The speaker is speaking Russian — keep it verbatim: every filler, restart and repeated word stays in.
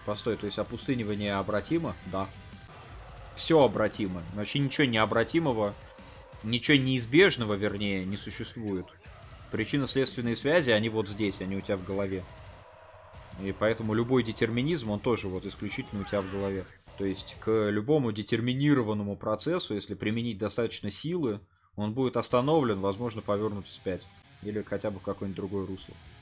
Постой, то есть опустынивание обратимо? Да. Все обратимо. Вообще ничего необратимого, ничего неизбежного, вернее, не существует. Причинно-следственные связи, они вот здесь, они у тебя в голове. И поэтому любой детерминизм, он тоже вот исключительно у тебя в голове. То есть к любому детерминированному процессу, если применить достаточно силы, он будет остановлен, возможно, повернуть вспять. Или хотя бы в какое-нибудь другое русло.